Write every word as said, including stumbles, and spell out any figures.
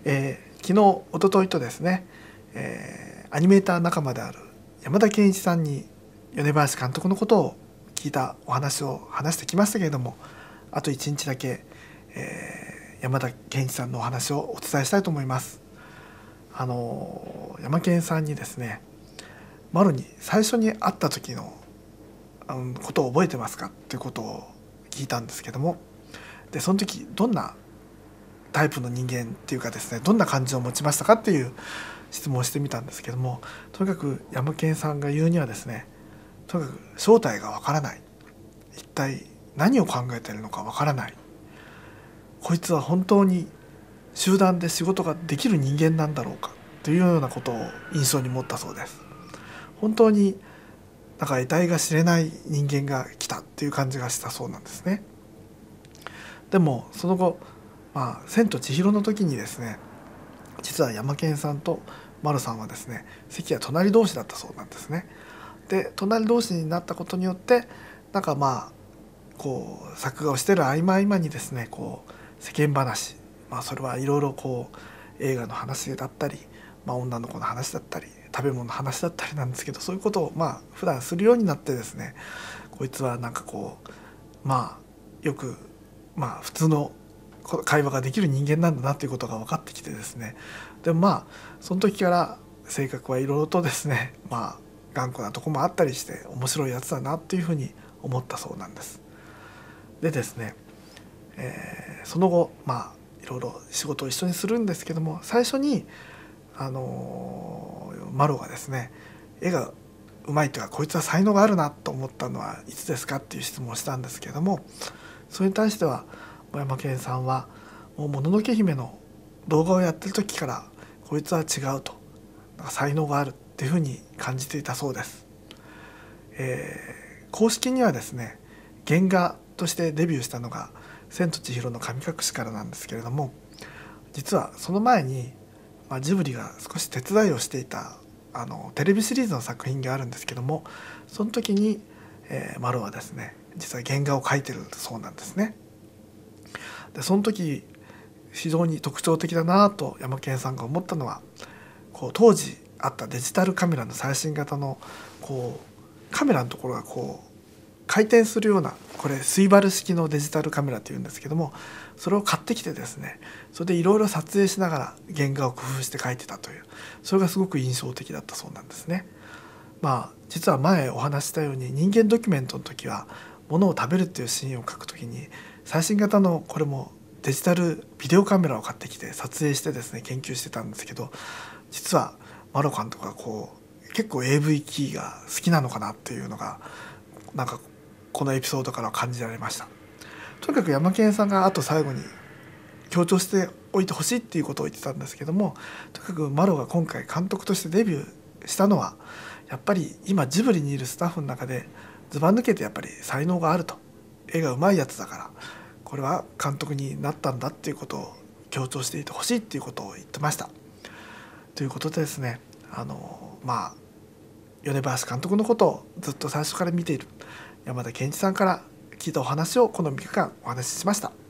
えー、昨日おとといとですね、えー、アニメーター仲間である山田健一さんに米林監督のことを聞いたお話を話してきましたけれども、あといちにちだけ、えー、山田健一さんのお話をお伝えしたいと思います。あの山健さんにですね、マロに最初に会った時のことを覚えてますかっていうことを聞いたんですけども、でその時どんなタイプの人間っていうかですね、どんな感じを持ちましたかっていう質問をしてみたんですけども、とにかく山健さんが言うにはですね、とにかく正体がわからない、一体何を考えているのかわからない、こいつは本当に集団で仕事ができる人間なんだろうかというようなことを印象に持ったそうです。本当になんか得体が知れない人間が来たっていう感じがしたそうなんですね。でもその後、まあ、千と千尋の時にですね、実は山健さんと丸さんはですね、席が隣同士だったそうなんですね。で隣同士になったことによって、なんかまあこう作画をしてる合間合間にですね、こう世間話、まあそれはいろいろこう映画の話だったり、まあ、女の子の話だったり食べ物の話だったりなんですけど、そういうことをまあ普段するようになってですね、こいつはなんかこうまあよくまあ普通の会話ができる人間なんだなということが分かってきてですね、でもまあその時から性格はいろいろとですね、まあ頑固なとこもあったりして面白いやつだなっていうふうに思ったそうなんです。でですね、えー、その後まあいろいろ仕事を一緒にするんですけども、最初にあのー、マロがですね、絵がうまいというかこいつは才能があるなと思ったのはいつですかっていう質問をしたんですけども、それに対しては小山健さんはもうもののけ姫の動画をやってる時からこいつは違うと、なんか才能があるっていうふうに感じていたそうです。えー、公式にはですね、原画としてデビューしたのが千と千尋の神隠しからなんですけれども、実はその前に、まあ、ジブリが少し手伝いをしていたあのテレビシリーズの作品があるんですけども、その時に、えー、マロはですね実は原画を描いてるそうなんですね。でその時非常に特徴的だなと山健さんが思ったのは、こう当時あったデジタルカメラの最新型のこうカメラのところがこう回転するような、これスイバル式のデジタルカメラっていうんですけども、それを買ってきてですね、それでいろいろ撮影しながら原画を工夫して描いてたという、それがすごく印象的だったそうなんですね。まあ実は前お話したように、人間ドキュメントの時は物を食べるっていうシーンを描く時に最新型のこれもデジタルビデオカメラを買ってきて撮影してですね研究してたんですけど、実はマロ監督がこう結構 エーブイ キーが好きなのかなっていうのがなんかこのエピソードから感じられました。とにかく山健さんがあと最後に強調しておいてほしいっていうことを言ってたんですけども、とにかくマロが今回監督としてデビューしたのはやっぱり今ジブリにいるスタッフの中でずば抜けてやっぱり才能があると、絵がうまいやつだからこれは監督になったんだっていうことを強調していてほしいっていうことを言ってました。ということでですね、あのまあ米林監督のことをずっと最初から見ている山田健一さんから聞いたお話をこのみっかかんお話ししました。